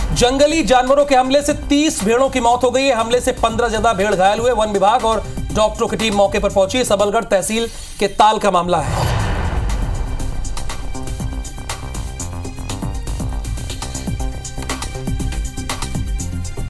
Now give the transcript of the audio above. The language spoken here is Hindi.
जंगली जानवरों के हमले से 30 भेड़ों की मौत हो गई है। हमले से 15 ज्यादा भेड़ घायल हुए। वन विभाग और डॉक्टरों की टीम मौके पर पहुंची। सबलगढ़ तहसील के ताल का मामला है।